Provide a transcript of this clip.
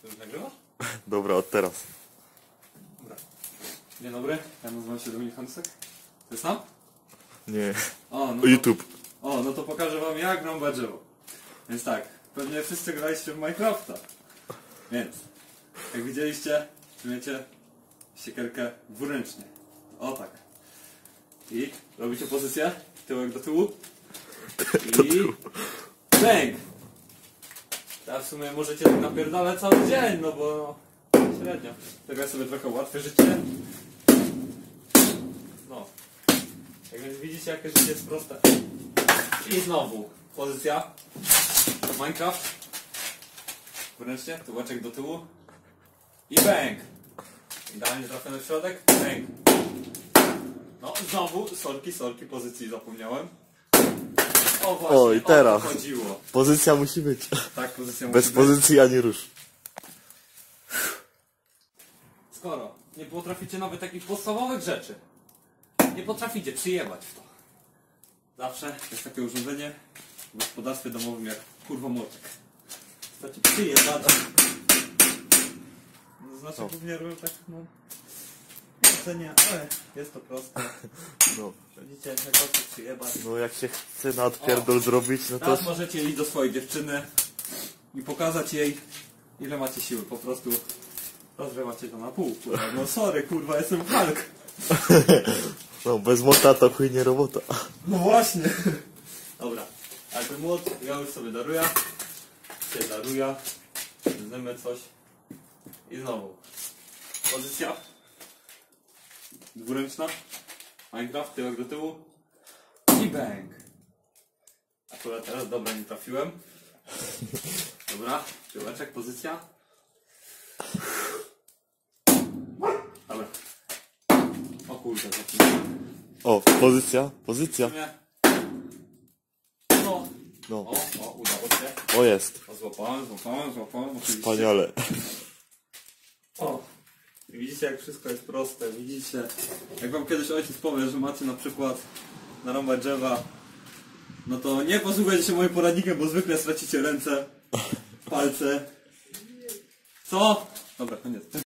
To już nagrywasz? Dobra, od teraz. Dobra. Dzień dobry, ja nazywam się Dominik Hansek. To jest sam? Nie. O, no to, YouTube. no to pokażę wam jak rąbać drzewo. Więc tak, pewnie wszyscy graliście w Minecrafta. Więc, jak widzieliście, trzymiecie siekierkę dwuręcznie. O tak. I robicie pozycję, tyłek do tyłu. I bang! Teraz w sumie możecie tak napierdalać cały dzień, no bo średnio. Tego ja sobie trochę ułatwię życie. No. Jak więc widzicie, jakie życie jest proste. I znowu pozycja Minecraft. Wręcznie, tyłeczek do tyłu. I bang! Idealnie trafiony w środek. Bang! No, znowu, sorki, pozycji zapomniałem. O właśnie, O, i teraz. o to chodziło. Pozycja musi być. Tak, pozycja Bez musi pozycji ani rusz. Skoro nie potraficie nawet takich podstawowych rzeczy, nie potraficie przyjebać w to. Zawsze jest takie urządzenie w gospodarstwie domowym jak kurwa młotek. Wystarczy przyjebać. No, znaczy głównie robią tak, no... nie, ale jest to proste. No. Widzicie, jak łatwo przyjebać. No jak się chce na odpierdol zrobić, no to... Teraz możecie iść do swojej dziewczyny i pokazać jej, ile macie siły. Po prostu rozrywacie to na pół, kurwa. No sorry, kurwa, jestem Hulk. No bez młota to chuj nie robota. No właśnie. Dobra, jakby młot, ja już sobie daruję. Się daruję. Zjemy coś. I znowu. Pozycja. Dwuręczna. Minecraft, tyłek do tyłu. I bang. Akurat teraz dobra nie trafiłem. Dobra, tyłeczek, pozycja. Dobra. O kurde, zacznijmy. O, pozycja. No. No, O, udało się. o jest. O, złapałem, oczywiście. Wspaniale. O. I widzicie, jak wszystko jest proste, widzicie. Jak wam kiedyś ojciec powie, że macie na przykład narąbać drzewa, no to nie posłuchajcie się moim poradnikiem, bo zwykle stracicie ręce, palce. Co? Dobra, koniec.